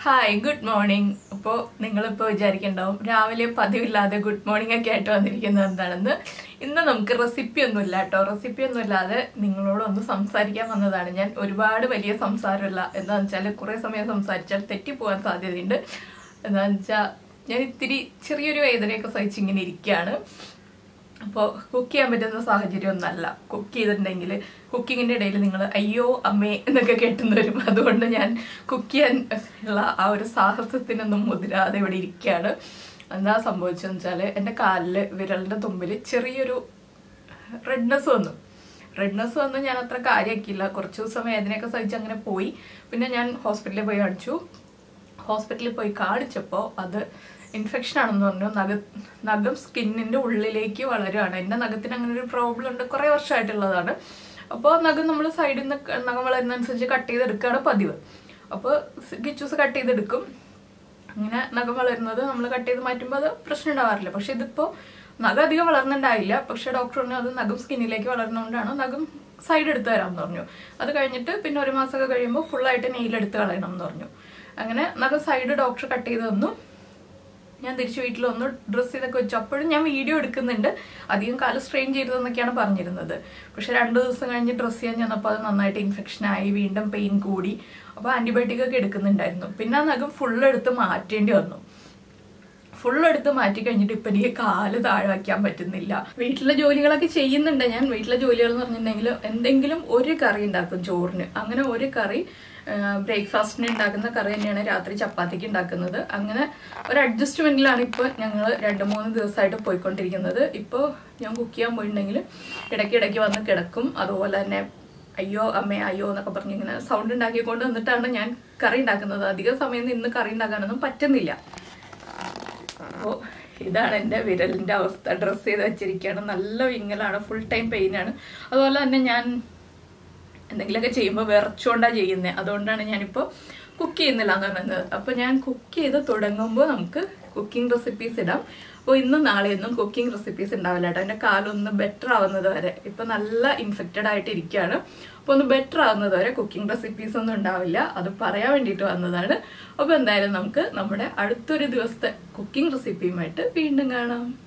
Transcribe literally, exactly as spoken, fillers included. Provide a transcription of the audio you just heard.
Hi good morning. അപ്പോൾ നിങ്ങളിപ്പോൾ വിചാരിക്കണ്ടാവും രാവിലെ പതിവില്ലാതെ ഗുഡ് മോർണിംഗ് ഒക്കെ ആയിട്ട് വന്നിരിക്കുന്നത് എന്താണെന്ന്. ഇന്ന് നമുക്ക് റെസിപ്പി ഒന്നുമില്ല കേട്ടോ. റെസിപ്പി ഒന്നും ഇല്ലാതെ നിങ്ങളോടൊന്ന് സംസാരിക്കാൻ വന്നതാണ് ഞാൻ. ഒരുപാട് വലിയ സംസാരമില്ല. എന്താണെന്ന് വെച്ചാൽ കുറേ സമയം സംസാരിച്ചാൽ തെറ്റിപ്പോകാൻ സാധ്യതയുണ്ട്. എന്താണെന്ന് വെച്ചാൽ ഞാൻ ഇത്തിരി ചെറിയൊരു വേദനയൊക്കെ സഹിച്ച് ഇങ്ങനെ ഇരിക്കുകയാണ്. അപ്പോൾ കുക്ക് ചെയ്യാൻ പറ്റുന്ന സാഹചര്യം ഒന്നല്ല. കുക്ക് ചെയ്തിട്ടുണ്ടെങ്കിൽ കുക്കിങ്ങിൻ്റെ ഇടയിൽ നിങ്ങൾ അയ്യോ അമ്മേ എന്നൊക്കെ കേട്ടുന്ന വരും. അതുകൊണ്ട് ഞാൻ കുക്ക് ചെയ്യാൻ ഉള്ള ആ ഒരു സാഹസത്തിനൊന്നും മുതിരാതെ ഇവിടെ ഇരിക്കുകയാണ്. എന്താ സംഭവിച്ചതെന്ന് വെച്ചാൽ എൻ്റെ കാലിൽ വിരലിൻ്റെ തുമ്പിൽ ചെറിയൊരു റെഡ്നെസ് വന്നു. റെഡ്നെസ് വന്ന് ഞാൻ അത്ര കാര്യമാക്കിയില്ല. കുറച്ച് ദിവസം വേദനയൊക്കെ സഹിച്ച് അങ്ങനെ പോയി. പിന്നെ ഞാൻ ഹോസ്പിറ്റലിൽ പോയി കാണിച്ചു. ഹോസ്പിറ്റലിൽ പോയി കാണിച്ചപ്പോൾ അത് ഇൻഫെക്ഷൻ ആണെന്ന് പറഞ്ഞു. നഖ നഖം സ്കിന്നിൻ്റെ ഉള്ളിലേക്ക് വളരുകയാണ്. എൻ്റെ നഖത്തിന് അങ്ങനെ ഒരു പ്രോബ്ലം ഉണ്ട്, കുറേ വർഷമായിട്ടുള്ളതാണ്. അപ്പോൾ നഖം നമ്മൾ സൈഡിൽ നിന്ന് നഖം വളരുന്നതനുസരിച്ച് കട്ട് ചെയ്തെടുക്കുകയാണ് പതിവ്. അപ്പോൾ ഗിച്ചൂസ് കട്ട് ചെയ്തെടുക്കും. അങ്ങനെ നഖം വളരുന്നത് നമ്മൾ കട്ട് ചെയ്ത് മാറ്റുമ്പോൾ അത് പ്രശ്നം ഉണ്ടാവാറില്ല. പക്ഷെ ഇതിപ്പോൾ നഖം അധികം വളർന്നുണ്ടായില്ല. പക്ഷെ ഡോക്ടർ പറഞ്ഞു അത് നഖം സ്കിന്നിലേക്ക് വളർന്നുകൊണ്ടാണ് നഖം സൈഡ് എടുത്ത് തരാമെന്ന് പറഞ്ഞു. അത് കഴിഞ്ഞിട്ട് പിന്നെ ഒരു മാസമൊക്കെ കഴിയുമ്പോൾ ഫുള്ളായിട്ട് നെയിലെടുത്ത് കളയണം എന്ന് പറഞ്ഞു. അങ്ങനെ നഖം സൈഡ് ഡോക്ടർ കട്ട് ചെയ്ത് തന്നു. ഞാൻ തിരിച്ച് വീട്ടിൽ ഒന്ന് ഡ്രസ്സ് ചെയ്തൊക്കെ വെച്ചു. അപ്പോഴും ഞാൻ വീഡിയോ എടുക്കുന്നുണ്ട്. അധികം കാലം സ്ട്രെയിൻ ചെയ്തതെന്നൊക്കെയാണ് പറഞ്ഞിരുന്നത്. പക്ഷെ രണ്ട് ദിവസം കഴിഞ്ഞ് ഡ്രസ്സ് ചെയ്യാൻ ചെന്നപ്പോൾ അത് നന്നായിട്ട് ഇൻഫെക്ഷനായി, വീണ്ടും പെയിൻ കൂടി. അപ്പോൾ ആൻറ്റിബയോട്ടിക് ഒക്കെ എടുക്കുന്നുണ്ടായിരുന്നു. പിന്നെ ആ നഖം ഫുള്ളെടുത്ത് മാറ്റേണ്ടി വന്നു. ഫുള്ളെടുത്ത് മാറ്റി കഴിഞ്ഞിട്ട് ഇപ്പം എനിക്ക് കാല് താഴെ വയ്ക്കാൻ പറ്റുന്നില്ല. വീട്ടിലെ ജോലികളൊക്കെ ചെയ്യുന്നുണ്ട് ഞാൻ. വീട്ടിലെ ജോലികൾ എന്ന് പറഞ്ഞിട്ടുണ്ടെങ്കിൽ എന്തെങ്കിലും ഒരു കറി ഉണ്ടാക്കും ചോറിന്. അങ്ങനെ ഒരു കറി ബ്രേക്ക്ഫാസ്റ്റിന് ഉണ്ടാക്കുന്ന കറി തന്നെയാണ് രാത്രി ചപ്പാത്തിക്ക് ഉണ്ടാക്കുന്നത്. അങ്ങനെ ഒരു അഡ്ജസ്റ്റ്മെൻറ്റിലാണ് ഇപ്പോൾ ഞങ്ങൾ രണ്ട് മൂന്ന് ദിവസമായിട്ട് പോയിക്കൊണ്ടിരിക്കുന്നത്. ഇപ്പോൾ ഞാൻ കുക്ക് ചെയ്യാൻ പോയിട്ടുണ്ടെങ്കിൽ ഇടയ്ക്കിടയ്ക്ക് വന്ന് കിടക്കും. അതുപോലെ തന്നെ അയ്യോ അമ്മേ അയ്യോ എന്നൊക്കെ പറഞ്ഞ് ഇങ്ങനെ സൗണ്ട് ഉണ്ടാക്കിക്കൊണ്ട് വന്നിട്ടാണ് ഞാൻ കറി ഉണ്ടാക്കുന്നത്. അധിക സമയം നിന്ന് കറി ഉണ്ടാക്കാനൊന്നും പറ്റുന്നില്ല. അപ്പോൾ ഇതാണ് എൻ്റെ വിരലിൻ്റെ അവസ്ഥ. ഡ്രസ്സ് ചെയ്ത് വെച്ചിരിക്കുകയാണ്. നല്ല വിങ്ങലാണ്, ഫുൾ ടൈം പെയിനാണ്. അതുപോലെ തന്നെ ഞാൻ എന്തെങ്കിലുമൊക്കെ ചെയ്യുമ്പോൾ വിറച്ചുകൊണ്ടാണ് ചെയ്യുന്നത്. അതുകൊണ്ടാണ് ഞാനിപ്പോൾ കുക്ക് ചെയ്യുന്നില്ല എന്ന് പറയുന്നത്. അപ്പോൾ ഞാൻ കുക്ക് ചെയ്ത് തുടങ്ങുമ്പോൾ നമുക്ക് കുക്കിംഗ് റെസിപ്പീസ് ഇടാം. അപ്പോൾ ഇന്നും നാളെയൊന്നും കുക്കിംഗ് റെസിപ്പീസ് ഉണ്ടാവില്ല കേട്ടോ. എൻ്റെ കാലൊന്ന് ബെറ്റർ ആവുന്നത് വരെ. ഇപ്പം നല്ല ഇൻഫെക്റ്റഡ് ആയിട്ട് ഇരിക്കുകയാണ്. അപ്പോൾ ഒന്ന് ബെറ്റർ ആവുന്നത് വരെ കുക്കിംഗ് റെസിപ്പീസ് ഒന്നും ഉണ്ടാവില്ല. അത് പറയാൻ വേണ്ടിയിട്ട് വന്നതാണ്. അപ്പോൾ എന്തായാലും നമുക്ക് നമ്മുടെ അടുത്തൊരു ദിവസത്തെ കുക്കിംഗ് റെസിപ്പിയുമായിട്ട് വീണ്ടും കാണാം.